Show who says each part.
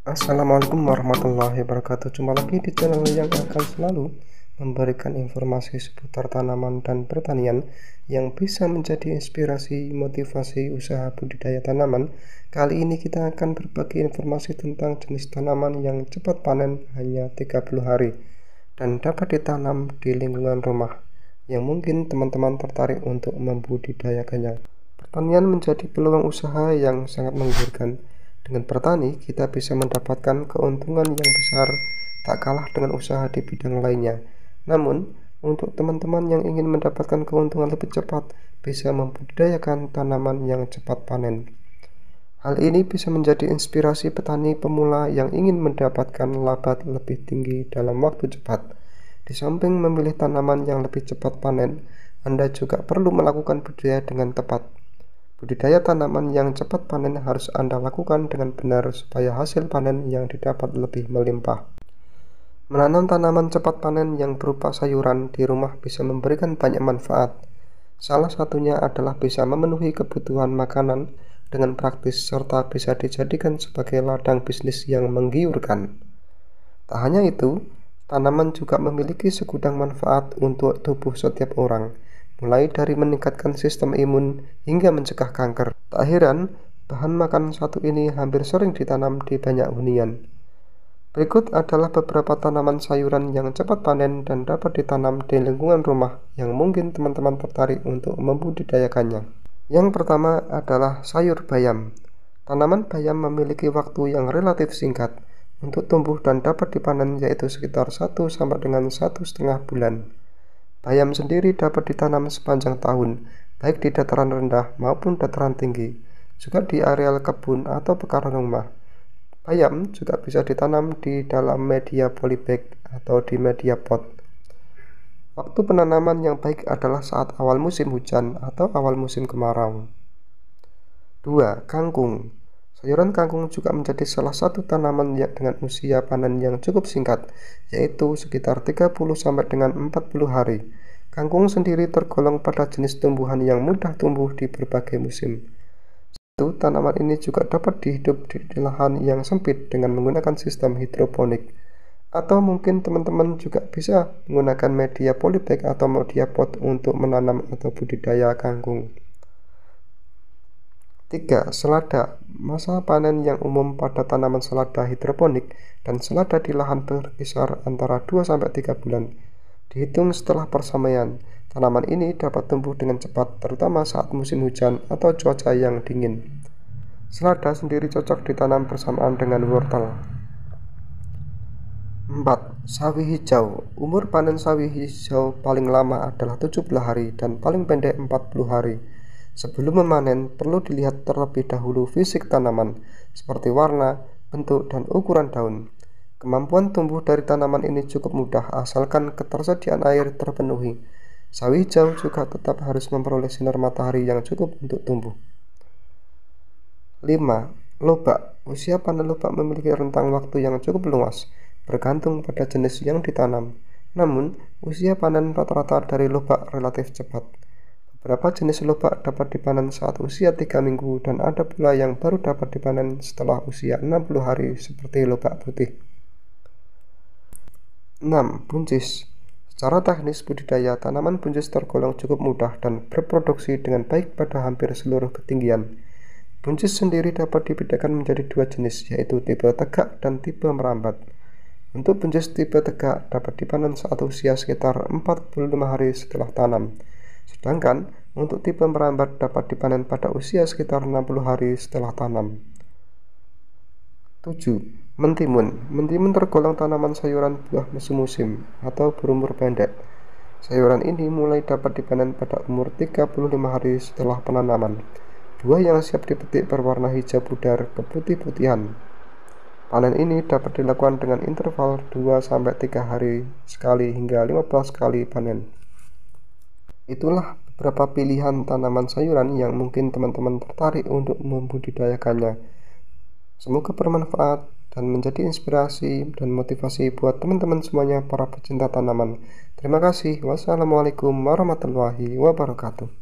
Speaker 1: Assalamualaikum warahmatullahi wabarakatuh. Jumpa lagi di channel yang akan selalu memberikan informasi seputar tanaman dan pertanian yang bisa menjadi inspirasi motivasi usaha budidaya tanaman. Kali ini kita akan berbagi informasi tentang jenis tanaman yang cepat panen hanya 30 hari dan dapat ditanam di lingkungan rumah yang mungkin teman-teman tertarik untuk membudidayakannya. Pertanian menjadi peluang usaha yang sangat menggiurkan. Dengan bertani, kita bisa mendapatkan keuntungan yang besar, tak kalah dengan usaha di bidang lainnya. Namun, untuk teman-teman yang ingin mendapatkan keuntungan lebih cepat, bisa membudidayakan tanaman yang cepat panen. Hal ini bisa menjadi inspirasi petani pemula yang ingin mendapatkan laba lebih tinggi dalam waktu cepat. Di samping memilih tanaman yang lebih cepat panen, Anda juga perlu melakukan budidaya dengan tepat. Budidaya tanaman yang cepat panen harus Anda lakukan dengan benar supaya hasil panen yang didapat lebih melimpah. Menanam tanaman cepat panen yang berupa sayuran di rumah bisa memberikan banyak manfaat. Salah satunya adalah bisa memenuhi kebutuhan makanan dengan praktis serta bisa dijadikan sebagai ladang bisnis yang menggiurkan. Tak hanya itu, tanaman juga memiliki segudang manfaat untuk tubuh setiap orang, mulai dari meningkatkan sistem imun hingga mencegah kanker. Tak heran, bahan makan satu ini hampir sering ditanam di banyak hunian. Berikut adalah beberapa tanaman sayuran yang cepat panen dan dapat ditanam di lingkungan rumah yang mungkin teman-teman tertarik untuk membudidayakannya. Yang pertama adalah sayur bayam. Tanaman bayam memiliki waktu yang relatif singkat untuk tumbuh dan dapat dipanen, yaitu sekitar 1 sampai dengan 1,5 bulan. Bayam sendiri dapat ditanam sepanjang tahun, baik di dataran rendah maupun dataran tinggi, juga di areal kebun atau pekarangan rumah. Bayam juga bisa ditanam di dalam media polybag atau di media pot. Waktu penanaman yang baik adalah saat awal musim hujan atau awal musim kemarau. 2. Kangkung. Sayuran kangkung juga menjadi salah satu tanaman dengan usia panen yang cukup singkat, yaitu sekitar 30 sampai dengan 40 hari. Kangkung sendiri tergolong pada jenis tumbuhan yang mudah tumbuh di berbagai musim. Tanaman ini juga dapat hidup di lahan yang sempit dengan menggunakan sistem hidroponik. Atau mungkin teman-teman juga bisa menggunakan media polybag atau media pot untuk menanam atau budidaya kangkung. 3. Selada. Masa panen yang umum pada tanaman selada hidroponik dan selada di lahan berkisar antara 2-3 bulan. Dihitung setelah persemaian, tanaman ini dapat tumbuh dengan cepat, terutama saat musim hujan atau cuaca yang dingin. Selada sendiri cocok ditanam bersamaan dengan wortel. 4. Sawi hijau. Umur panen sawi hijau paling lama adalah 70 hari dan paling pendek 40 hari. Sebelum memanen, perlu dilihat terlebih dahulu fisik tanaman, seperti warna, bentuk, dan ukuran daun. Kemampuan tumbuh dari tanaman ini cukup mudah asalkan ketersediaan air terpenuhi. Sawi hijau juga tetap harus memperoleh sinar matahari yang cukup untuk tumbuh. 5. Lobak. Usia panen lobak memiliki rentang waktu yang cukup luas, bergantung pada jenis yang ditanam. Namun, usia panen rata-rata dari lobak relatif cepat. Beberapa jenis lobak dapat dipanen saat usia 3 minggu dan ada pula yang baru dapat dipanen setelah usia 60 hari seperti lobak putih. 6. Buncis. Secara teknis budidaya, tanaman buncis tergolong cukup mudah dan berproduksi dengan baik pada hampir seluruh ketinggian. Buncis sendiri dapat dibedakan menjadi dua jenis, yaitu tipe tegak dan tipe merambat. Untuk buncis tipe tegak dapat dipanen saat usia sekitar 45 hari setelah tanam. Sedangkan untuk tipe merambat dapat dipanen pada usia sekitar 60 hari setelah tanam. 7. Mentimun. Mentimun tergolong tanaman sayuran buah musim atau berumur pendek. Sayuran ini mulai dapat dipanen pada umur 35 hari setelah penanaman. Buah yang siap dipetik berwarna hijau pudar keputih-putihan. Panen ini dapat dilakukan dengan interval 2-3 hari sekali hingga 15 kali panen. Itulah beberapa pilihan tanaman sayuran yang mungkin teman-teman tertarik untuk membudidayakannya. Semoga bermanfaat dan menjadi inspirasi dan motivasi buat teman-teman semuanya para pecinta tanaman. Terima kasih. Wassalamualaikum warahmatullahi wabarakatuh.